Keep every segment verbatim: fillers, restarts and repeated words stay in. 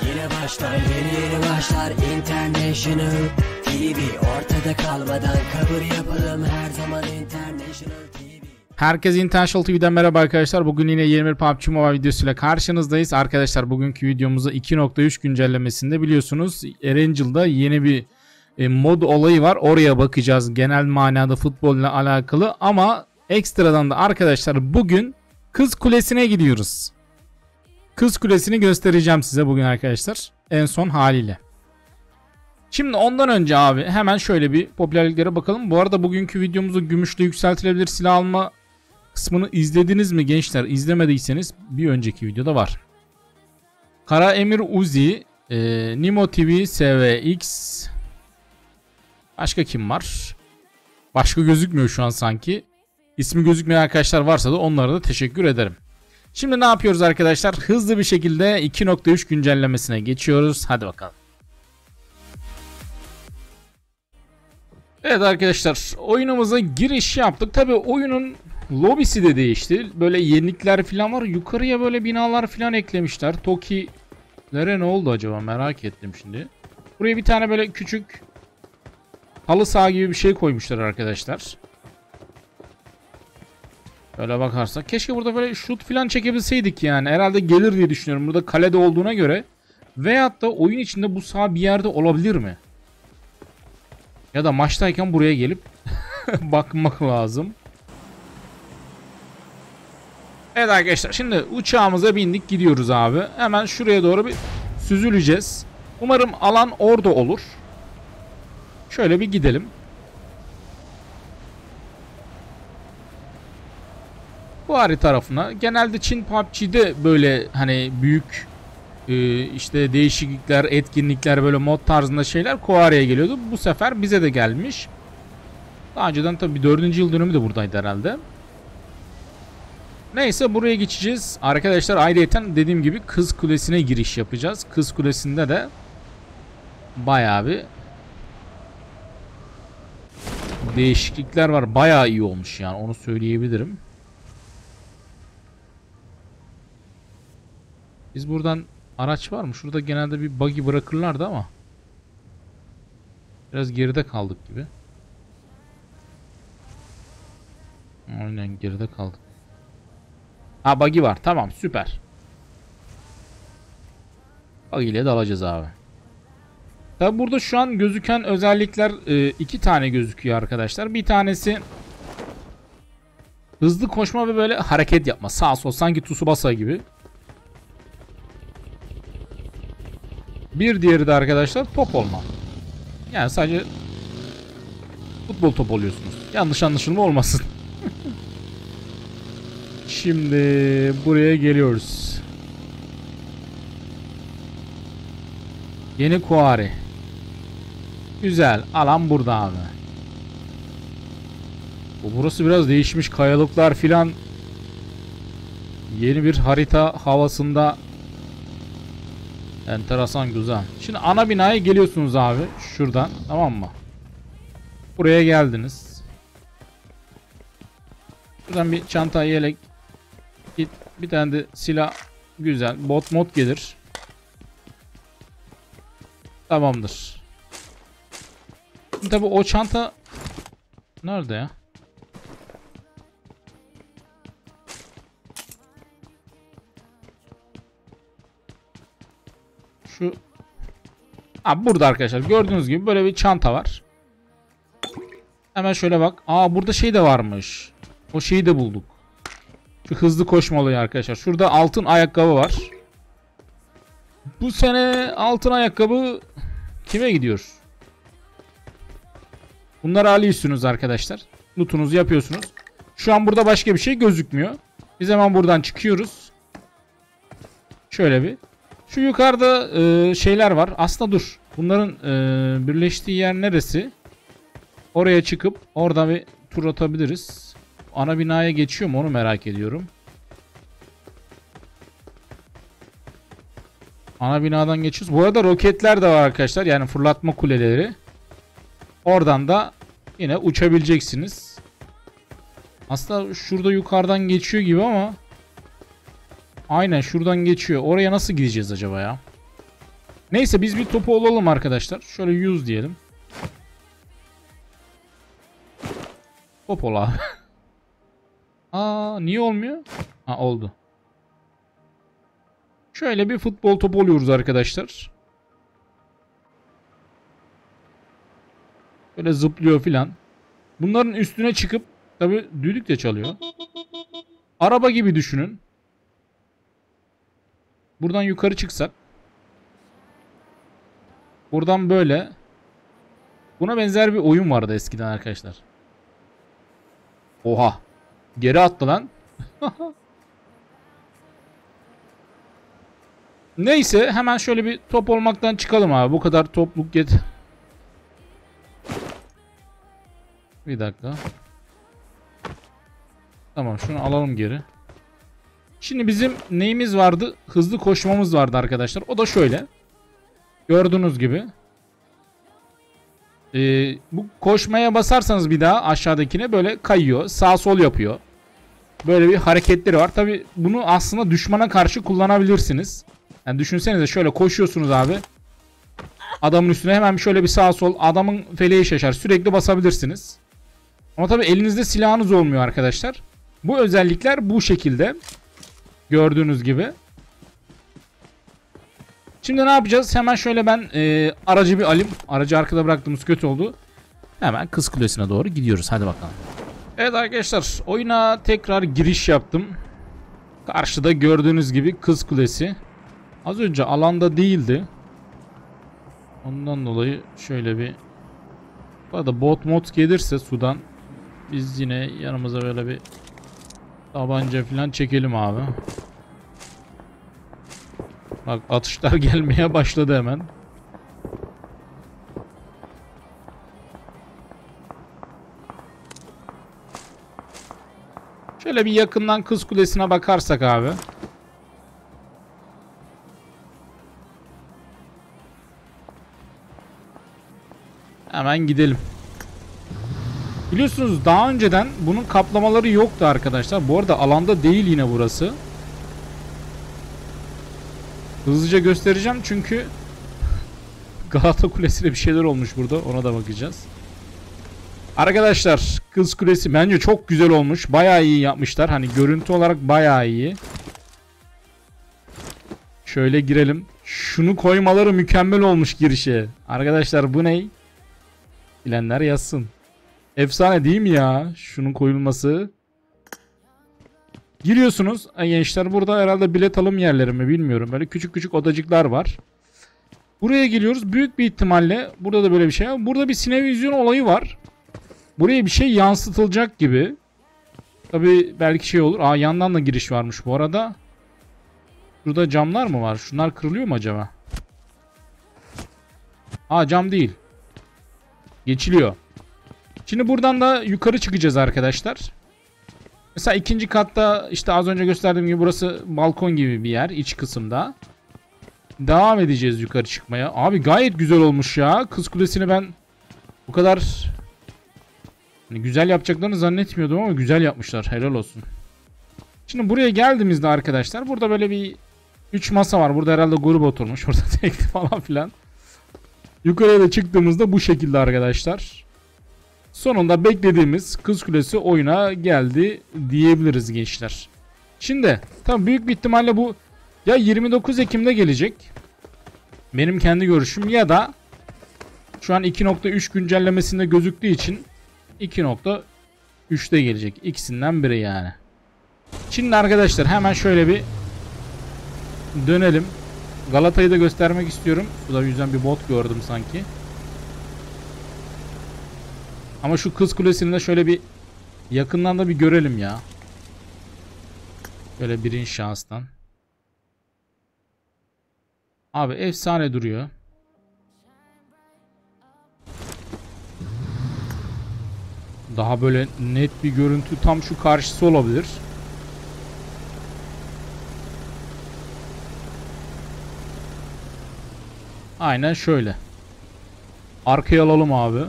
Yine başlar yeni yeni başlar International T V. Ortada kalmadan kabul yapalım her zaman International T V. Herkese International T V'den merhaba arkadaşlar. Bugün yine yeni bir P U B G Mobile videosuyla karşınızdayız. Arkadaşlar bugünkü videomuzda iki nokta üç güncellemesinde biliyorsunuz Erangel'da yeni bir e, mod olayı var. Oraya bakacağız genel manada futbolla alakalı. Ama ekstradan da arkadaşlar bugün Kız Kulesi'ne gidiyoruz. Kız Kulesi'ni göstereceğim size bugün arkadaşlar. En son haliyle. Şimdi ondan önce abi hemen şöyle bir popülerliklere bakalım. Bu arada bugünkü videomuzu gümüşle yükseltilebilir silah alma kısmını izlediniz mi gençler? İzlemediyseniz bir önceki videoda var. Kara Emir Uzi, e, Nimo T V, S V X. Başka kim var? Başka gözükmüyor şu an sanki. İsmi gözükmeyen arkadaşlar varsa da onlara da teşekkür ederim. Şimdi ne yapıyoruz arkadaşlar? Hızlı bir şekilde iki nokta üç güncellemesine geçiyoruz. Hadi bakalım. Evet arkadaşlar, oyunumuza giriş yaptık. Tabi oyunun lobisi de değişti. Böyle yenilikler falan var. Yukarıya böyle binalar falan eklemişler. Toki'lere ne oldu acaba, merak ettim şimdi. Buraya bir tane böyle küçük halı saha gibi bir şey koymuşlar arkadaşlar. Böyle bakarsak keşke burada böyle şut falan çekebilseydik yani. Herhalde gelir diye düşünüyorum. Burada kalede olduğuna göre. Veyahut da oyun içinde bu saha bir yerde olabilir mi? Ya da maçtayken buraya gelip bakmak lazım. Evet arkadaşlar, şimdi uçağımıza bindik, gidiyoruz abi. Hemen şuraya doğru bir süzüleceğiz. Umarım alan orada olur. Şöyle bir gidelim. Bu harita tarafına. Genelde Çin P U B G'de böyle hani büyük e, işte değişiklikler, etkinlikler, böyle mod tarzında şeyler Koare'ye geliyordu. Bu sefer bize de gelmiş. Daha önceden tabii dördüncü yıl dönümü de buradaydı herhalde. Neyse, buraya geçeceğiz. Arkadaşlar ayrıyeten dediğim gibi Kız Kulesi'ne giriş yapacağız. Kız Kulesi'nde de bayağı bir değişiklikler var. Bayağı iyi olmuş yani, onu söyleyebilirim. Biz buradan, araç var mı? Şurada genelde bir buggy bırakırlardı ama biraz geride kaldık gibi. Aynen, geride kaldık. Ha, buggy var. Tamam, süper. Buggy ile de alacağız abi. Tabi burada şu an gözüken özellikler e, iki tane gözüküyor arkadaşlar. Bir tanesi hızlı koşma ve böyle hareket yapma. Sağ sol, sanki Tsubasa gibi. Bir diğeri de arkadaşlar top olma. Yani sadece futbol top oluyorsunuz. Yanlış anlaşılma olmasın. Şimdi buraya geliyoruz. Yeni Koare. Güzel. Alan burada abi. Bu burası biraz değişmiş. Kayalıklar filan. Yeni bir harita havasında. Enteresan, güzel. Şimdi ana binaya geliyorsunuz abi. Şuradan. Tamam mı? Buraya geldiniz. Buradan bir çanta, yelek, git, bir tane de silah. Güzel. Bot mod gelir. Tamamdır. Şimdi tabi o çanta nerede ya? Şu ha, burada arkadaşlar gördüğünüz gibi böyle bir çanta var. Hemen şöyle bak. Aa, burada şey de varmış. O şeyi de bulduk. Şu hızlı koşma olayı arkadaşlar. Şurada altın ayakkabı var. Bu sene altın ayakkabı kime gidiyor? Bunları alıyorsunuz arkadaşlar. Lootunuzu yapıyorsunuz. Şu an burada başka bir şey gözükmüyor. Biz hemen buradan çıkıyoruz. Şöyle bir. Şu yukarıda e, şeyler var. Aslında dur. Bunların e, birleştiği yer neresi? Oraya çıkıp orada bir tur atabiliriz. Ana binaya geçiyor mu onu merak ediyorum. Ana binadan geçiyoruz. Bu arada roketler de var arkadaşlar. Yani fırlatma kuleleri. Oradan da yine uçabileceksiniz. Aslında şurada yukarıdan geçiyor gibi ama aynen şuradan geçiyor. Oraya nasıl gideceğiz acaba ya? Neyse biz bir topu olalım arkadaşlar. Şöyle yüz diyelim. Top ol abi. Aa, niye olmuyor? Ha, oldu. Şöyle bir futbol topu oluyoruz arkadaşlar. Böyle zıplıyor filan. Bunların üstüne çıkıp tabi düdük de çalıyor. Araba gibi düşünün. Buradan yukarı çıksak. Buradan böyle. Buna benzer bir oyun vardı eskiden arkadaşlar. Oha. Geri attı lan. Neyse hemen şöyle bir top olmaktan çıkalım abi. Bu kadar topluk get. Bir dakika. Tamam, şunu alalım geri. Şimdi bizim neyimiz vardı? Hızlı koşmamız vardı arkadaşlar. O da şöyle. Gördüğünüz gibi. Ee, bu koşmaya basarsanız bir daha aşağıdakine böyle kayıyor. Sağ sol yapıyor. Böyle bir hareketleri var. Tabi bunu aslında düşmana karşı kullanabilirsiniz. Yani düşünsenize, şöyle koşuyorsunuz abi. Adamın üstüne hemen şöyle bir sağ sol, adamın feleği şaşar. Sürekli basabilirsiniz. Ama tabi elinizde silahınız olmuyor arkadaşlar. Bu özellikler bu şekilde. Gördüğünüz gibi. Şimdi ne yapacağız? Hemen şöyle ben e, aracı bir alayım. Aracı arkada bıraktığımız kötü oldu. Hemen Kız Kulesi'ne doğru gidiyoruz. Hadi bakalım. Evet arkadaşlar, oyuna tekrar giriş yaptım. Karşıda gördüğünüz gibi Kız Kulesi. Az önce alanda değildi. Ondan dolayı şöyle bir... Bu arada bot mod gelirse sudan biz yine yanımıza böyle bir tabanca falan çekelim abi. Bak, atışlar gelmeye başladı hemen. Şöyle bir yakından Kız Kulesi'ne bakarsak abi. Hemen gidelim. Biliyorsunuz daha önceden bunun kaplamaları yoktu arkadaşlar. Bu arada alanda değil yine burası. Hızlıca göstereceğim çünkü Galata Kulesi'ne bir şeyler olmuş burada. Ona da bakacağız. Arkadaşlar, Kız Kulesi bence çok güzel olmuş. Bayağı iyi yapmışlar. Hani görüntü olarak bayağı iyi. Şöyle girelim. Şunu koymaları mükemmel olmuş girişe. Arkadaşlar bu ne? Bilenler yazsın. Efsane değil mi ya? Şunun koyulması. Giriyorsunuz. Gençler, burada herhalde bilet alım yerleri mi bilmiyorum. Böyle küçük küçük odacıklar var. Buraya geliyoruz. Büyük bir ihtimalle burada da böyle bir şey var. Burada bir sinevizyon olayı var. Buraya bir şey yansıtılacak gibi. Tabi belki şey olur. Aa, yandan da giriş varmış bu arada. Burada camlar mı var? Şunlar kırılıyor mu acaba? Aa, cam değil. Geçiliyor. Şimdi buradan da yukarı çıkacağız arkadaşlar. Mesela ikinci katta işte az önce gösterdiğim gibi burası balkon gibi bir yer iç kısımda. Devam edeceğiz yukarı çıkmaya. Abi gayet güzel olmuş ya. Kız Kulesi'ni ben bu kadar hani güzel yapacaklarını zannetmiyordum ama güzel yapmışlar. Helal olsun. Şimdi buraya geldiğimizde arkadaşlar burada böyle bir üç masa var. Burada herhalde grup oturmuş. Burada tekli falan filan. Yukarıya da çıktığımızda bu şekilde arkadaşlar. Sonunda beklediğimiz Kız Kulesi oyuna geldi diyebiliriz gençler. Şimdi tabii büyük bir ihtimalle bu ya yirmi dokuz Ekim'de gelecek. Benim kendi görüşüm, ya da şu an iki nokta üç güncellemesinde gözüktüğü için iki nokta üçte gelecek. İkisinden biri yani. Şimdi arkadaşlar hemen şöyle bir dönelim. Galata'yı da göstermek istiyorum. Bu da yüzden bir bot gördüm sanki. Ama şu Kız Kulesi'ni de şöyle bir yakından da bir görelim ya. Böyle birinci şahıstan. Abi efsane duruyor. Daha böyle net bir görüntü tam şu karşısı olabilir. Aynen şöyle. Arkaya alalım abi.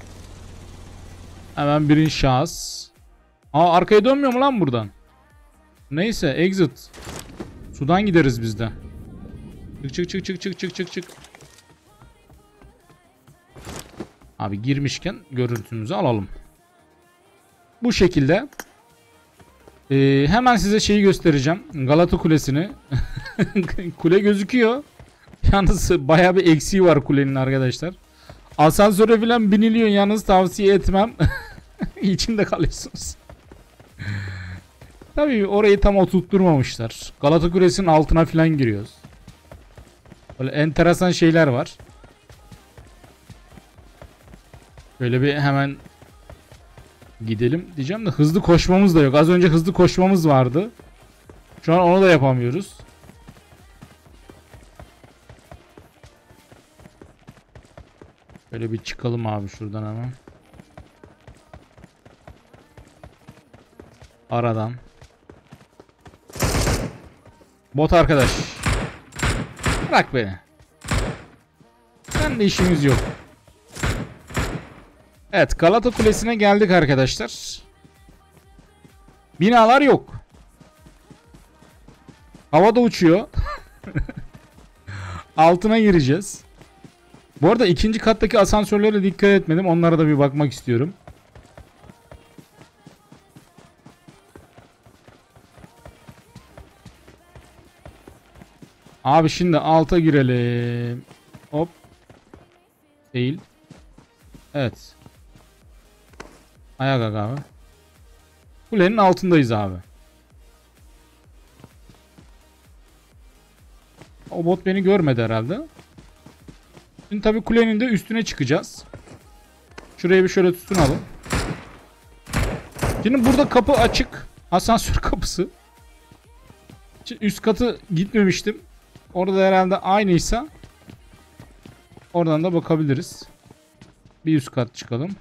Hemen birinci şahıs. Aa, arkaya dönmüyor mu lan buradan? Neyse, exit. Sudan gideriz biz de. Çık çık çık çık çık çık çık. Abi girmişken görüntümüzü alalım. Bu şekilde. Ee, hemen size şeyi göstereceğim. Galata Kulesi'ni. Kule gözüküyor. Yalnız bayağı bir eksiği var kulenin arkadaşlar. Asansöre falan biniliyor, yalnız tavsiye etmem. İçinde kalıyorsunuz. Tabii orayı tam oturtturmamışlar. Galata Kulesi'nin altına falan giriyoruz. Böyle enteresan şeyler var. Böyle bir hemen gidelim diyeceğim de hızlı koşmamız da yok. Az önce hızlı koşmamız vardı. Şu an onu da yapamıyoruz. Böyle bir çıkalım abi şuradan hemen. Aradan. Bot arkadaş. Bırak beni. Seninle işimiz yok. Evet, Galata Kulesi'ne geldik arkadaşlar. Binalar yok. Havada uçuyor. Altına gireceğiz. Bu arada ikinci kattaki asansörlere dikkat etmedim. Onlara da bir bakmak istiyorum. Abi şimdi alta girelim. Hop. Değil. Evet. Ayak abi. Kulenin altındayız abi. O bot beni görmedi herhalde. Şimdi tabii kulenin de üstüne çıkacağız. Şuraya bir şöyle tutunalım. Şimdi burada kapı açık. Asansör kapısı. Şimdi üst katı gitmemiştim. Orada herhalde aynıysa oradan da bakabiliriz. Bir üst kat çıkalım.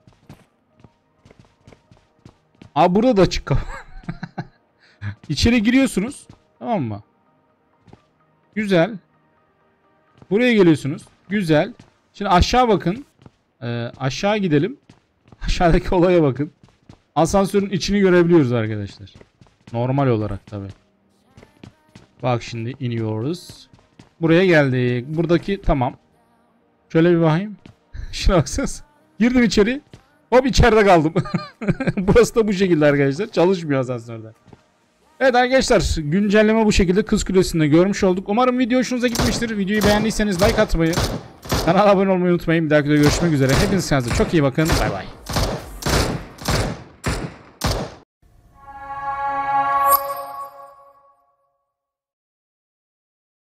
Aa, burada da açık kapı. İçeri giriyorsunuz. Tamam mı? Güzel. Buraya geliyorsunuz. Güzel. Şimdi aşağı bakın. Ee, aşağı gidelim. Aşağıdaki olaya bakın. Asansörün içini görebiliyoruz arkadaşlar. Normal olarak tabi. Bak şimdi iniyoruz. Buraya geldik. Buradaki tamam. Şöyle bir bakayım. Şuna baksanız. Girdim içeri. Hop, içeride kaldım. Burası da bu şekilde arkadaşlar. Çalışmıyor asansörde. Evet arkadaşlar, güncelleme bu şekilde Kız Kulesi'nde görmüş olduk. Umarım video hoşunuza gitmiştir. Videoyu beğendiyseniz like atmayı, kanala abone olmayı unutmayın. Bir dahaki videoda görüşmek üzere. Hepiniz kendinize çok iyi bakın. Bay bay.